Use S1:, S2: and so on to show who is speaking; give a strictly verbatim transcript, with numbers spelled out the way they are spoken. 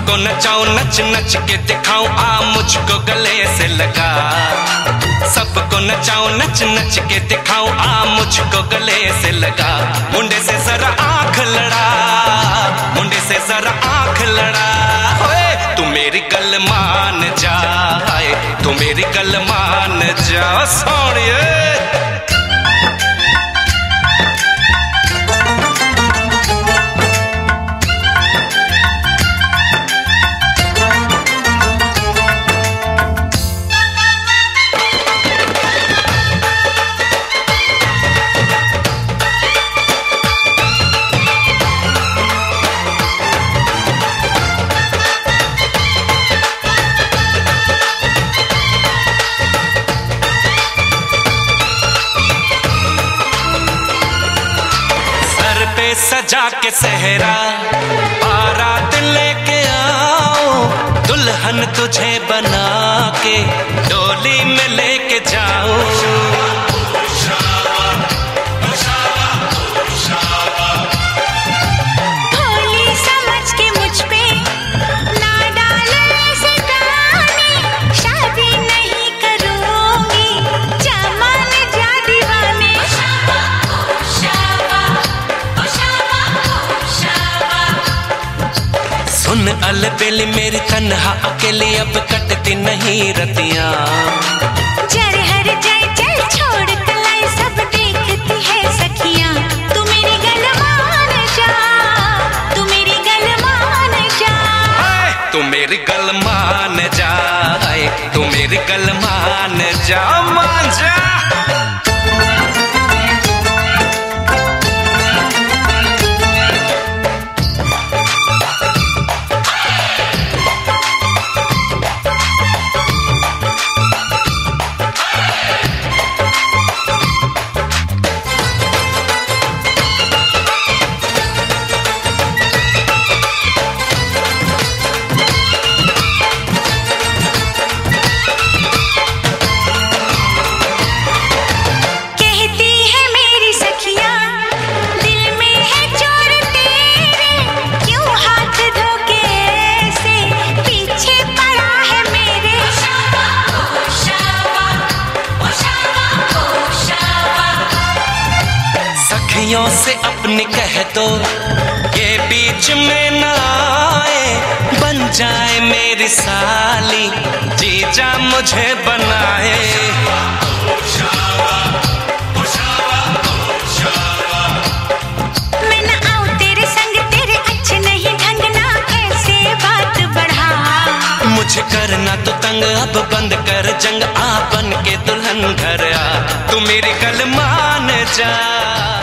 S1: सबको नचाऊं नच नच के दिखाऊं, आ मुझको गले से लगा। सबको नचाऊं नच नच के दिखाऊं, आ मुझको गले से लगा। मुंडे से जरा आंख लड़ा, मुंडे से जरा आंख लड़ा। ओए तू मेरी गल मान जा, तू मेरी गल मान जा सोनिए। सजा के सहरा बारात लेके आओ, दुल्हन तुझे बना के डोली में लेके जाओ।
S2: भोली समझ के मुझ पे ना डालो ऐसे गाने, शादी नहीं करूंगी जमान जा दीवाने।
S1: सुन अलबेली मेरी तन्हा अकेली, अब कटती नहीं रतियां।
S2: जर हर जाए चल छोड़ कलाई, सब देखती है सखियां। तू मेरी गल मान जा, तू मेरी गल मान जा।
S1: तू मेरी गल मान जा, तू मेरी गल मान जा, मान जा। से अपने कह दो ये बीच में ना आए, बन जाए मेरी साली जीजा मुझे बनाए।
S2: मैं ना आऊं तेरे संग, तेरे अच्छे नहीं ढंग ना ऐसे बात बढ़ा।
S1: मुझे करना तो तंग, अब बंद कर जंग, आ बन के दुल्हन घर आ। तू मेरी गल मान जा।